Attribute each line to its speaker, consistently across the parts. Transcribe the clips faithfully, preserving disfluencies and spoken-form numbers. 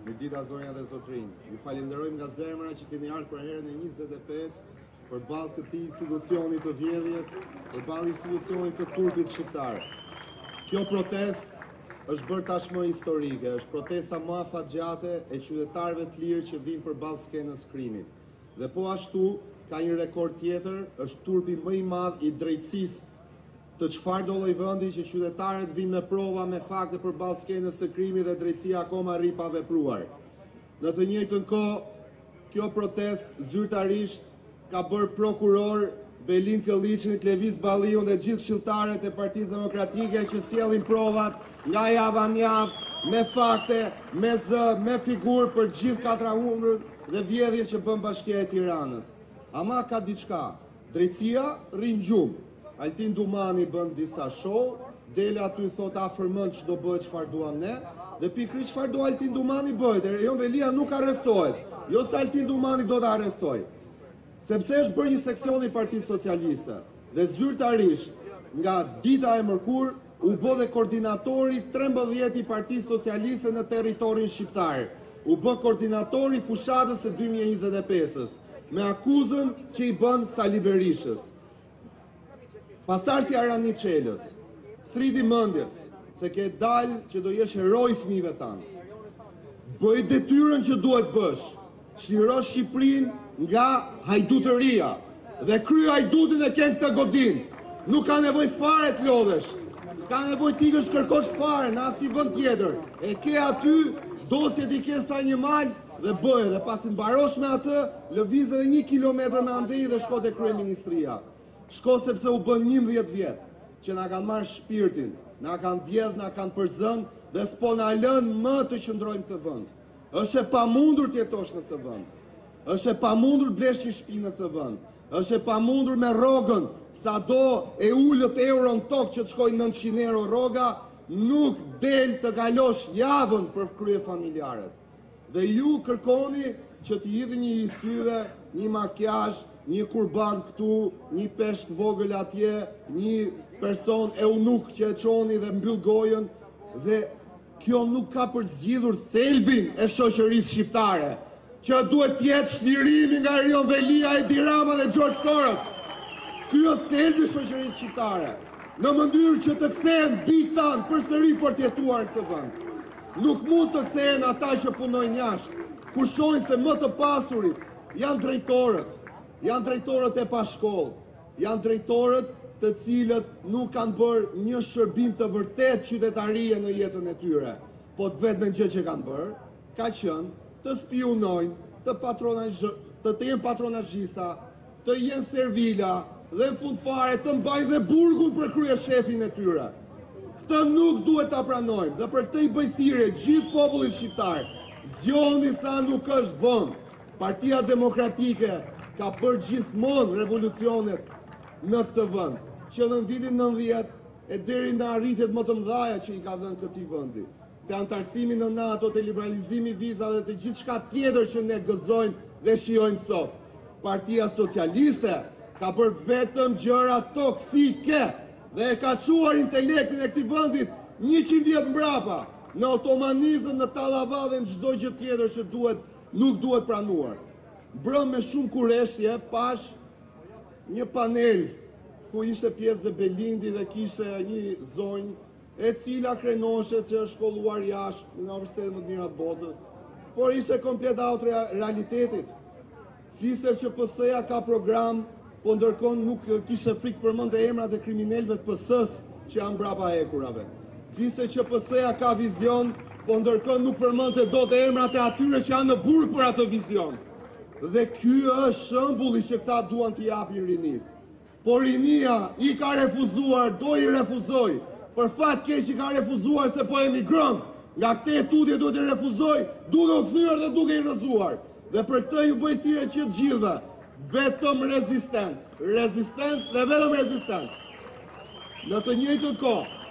Speaker 1: Mirdita, zonja dhe zotrin, ju falenderojmë nga zemra që keni ardhur për herën e njëzet e pesë përballë këtij institucioni të vjedhjes, përballë institucionit të turpit shqiptar. Kjo protestë është bërë tashmë historike, është protesta më afatgjate e qytetarëve të lirë që vinë përballë skenës krimit. Dhe po ashtu ka një rekord tjetër, është turpi më i madh i drejtësisë të çfarë do lloj vendi që qytetarët vinë me prova, me fakte përballë skenës së krimit dhe drejtësia akoma rri pa vepruar. Në të njëjtën kohë, kjo protestë zyrtarisht ka bërë prokuror Belin Këlliçin, Klevis Balliun dhe gjithë këshilltarët e Partisë Demokratike që sjellin provat nga java në javë, me fakte, me zë, me figurë për gjithë katra humrën dhe vjedhjen që bën Bashkia e Tiranës. Ama ka diçka, drejtësia rrin gjumë. Altin Dumani bën disa show, dele aty thot afërmend që do bëhet çfarë duam ne, dhe pikërisht çfarë do Altin Dumani bëhet, Erion Velia nuk arrestohet, jo se Altin Dumani do të arrestojë. Sepse është bërë një seksion i Partisë Socialiste, dhe zyrtarisht nga dita e mërkur u bë dhe koordinatori trembëdhjetë i Partisë Socialiste në territorin shqiptar. U bë koordinatori fushatës së dy mijë e njëzet e pesës, me akuzën që i bën Sali Berishës. Pasarsi Arani Çelës, thriti mendjes se ke dalë që do jesh heroi fëmijëve tanë. Bëj detyrën që duhet bësh, çlirosh Shqipërinë nga hajdutëria dhe kry hajdutin e ken këtë godin. Nuk ka nevojë fare të lodhesh. S'ka nevojë ti që kërkosh fare në asnjë vend tjetër. E ke aty dosjet i ke sa një mal dhe bëje dhe pasi mbarosh me atë, lëviz edhe një kilometër me andej dhe shko te kryeministria. Shko sepse u bën njëmbëdhjetë vjet që na kanë marrë shpirtin, na kanë vjedh, na kanë përzën dhe s'po na lën më të qëndrojmë këtë vend. Është e pamundur të jetosh në këtë vend. Është e pamundur blesh një shtëpi në këtë vend. Është e pamundur me rrogën, sado e ulët euron tokë që të shkojnë nëntëqind euro rroga, nuk del të kalosh javën për krye familjarët. Dhe ju kërkoni që të hidhni një syve, një makiazh, një kurban këtu, një peshk vogël atje, një person eunuk që e çoni dhe mbyll gojën, dhe kjo nuk ka përzgjidhur thelbin e shoqërisë shqiptare, që duhet të jetë shlirimi nga Erion Velia, Edi Rama dhe George Soros. Ky është thelbi i shoqërisë shqiptare, në mënyrë që të kthehen bijtë tanë përsëri për të jetuar në këtë vend. Nuk mund të kthehen ata që punojnë jashtë, kur shohin se më të pasurit janë drejtorët. Janë drejtorët e pa shkollë, janë drejtorët të cilët nuk kanë bërë një shërbim të vërtet qytetarie në jetën e tyre, po të vetëm gjë që kanë bërë, ka qenë të spionojnë, të patronazh, të të jenë patronazhista, të jenë servila dhe në fund fare të mbajnë dhe burgun për kryeshefin e tyre. Këtë nuk duhet ta pranojmë dhe për këtë i bëj thirrje gjithë popullit shqiptar, zgjoni sa nuk është vonë. Partia Demokratike ka bërë gjithmonë revolucionet në këtë vend, që në vitin nëntëdhjetë e deri në arritjet më të mëdha që i ka dhënë këtij vendi. Te antarësimi në NATO, te liberalizimi i vizave dhe të gjithçka tjetër që ne gëzojmë dhe shijojmë sot. Partia Socialiste ka bërë vetëm gjëra toksike dhe e ka çuar intelektin e këtij vendit njëqind vjet mbrapa në otomanizëm, në tallava dhe në çdo gjë tjetër që duhet nuk duhet pranuar. Brëm me shumë kurreshtje, pash një panel ku ishte pjesë dhe Belindi dhe kishte një zonjë e cila krenoshe që është shkolluar jashtë nga universitetet më të mira të botës, por ishte komplet out realitetit. Fliste që P S-ja ka program, po ndërkohë nuk kishte frikë përmend e emrat e kriminalëve të P S-s që janë mbrapa ekurave. Fliste që P S-ja ka vizion, po ndërkohë nuk përmendte dot emrat e atyre që janë në burg për atë vizion. Dhe ky është shembulli që këta duan t'i japin rinisë. Por rinia i ka refuzuar, do i refuzoj. Për fat keq i ka refuzuar se po emigron. Nga këtë tutje duhet i refuzoj, duke u kthyer dhe duke i rrëzuar. Dhe për këtë ju bëj thirrje që të gjithëve, vetëm rezistencë, rezistencë dhe vetëm rezistencë. Në të njëjtën kohë,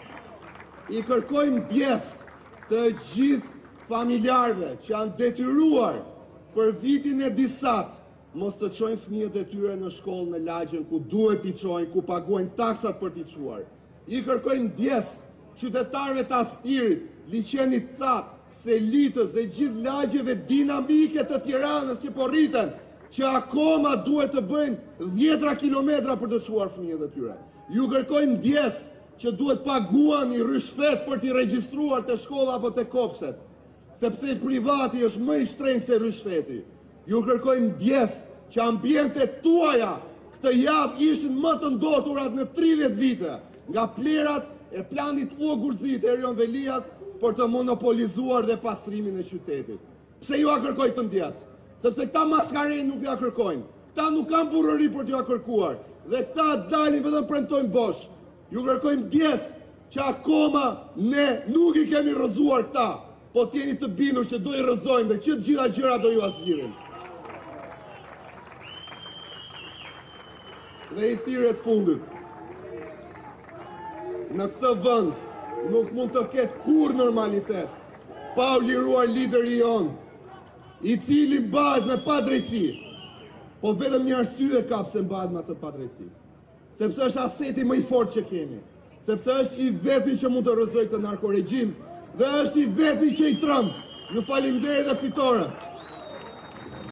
Speaker 1: i kërkojmë pjesë të gjithë familjarëve që janë detyruar për vitin e disat, mos të çojnë fëmijët e tyre në shkollë në lagjen ku duhet t'i çojnë, ku paguajnë taksat për t'i çuar. I kërkojmë ndjes qytetarëve të Astirit, liçenit That, selitës dhe gjithë lagjeve dinamike të Tiranës që po rriten, që akoma duhet të bëjnë dhjetra kilometra për të çuar fëmijët e tyre. Ju kërkojmë ndjes që duhet paguani rishfet për t'i regjistruar të shkolla apo të kopshtet, sepse privati është më i shtrenjtë se rishfeti. Ju kërkojmë ndjes që ambientet tuaja këtë javë ishin më të ndoturat në tridhjetë vite nga plerat e planit U Gurzit e Erion Velias për të monopolizuar dhe pastrimin e qytetit. Pse ju a kërkoj të ndjes? Sepse këta maskarej nuk ja kërkojnë. Këta nuk kanë burrëri për t'ju a kërkuar. Dhe këta dalin vetëm premtojnë bosh. Ju kërkojmë ndjes që akoma ne nuk i kemi rrëzuar këta, po t'jeni të bindur që do i rrëzojmë dhe që të gjitha gjëra do ju azgjirin. Dhe i thirret fundit. Në këtë vend nuk mund të ketë kur normalitet pa u liruar lideri jonë, i cili mbahet me padrejtësi, po vetëm një arsye ka pse mbahet me atë padrejtësi. Sepse është aseti më i fortë që kemi, sepse është i vetmi që mund të rrëzojë këtë narkoregjim dhe është i vetmi që i tremb. Ju faleminderit dhe fitore.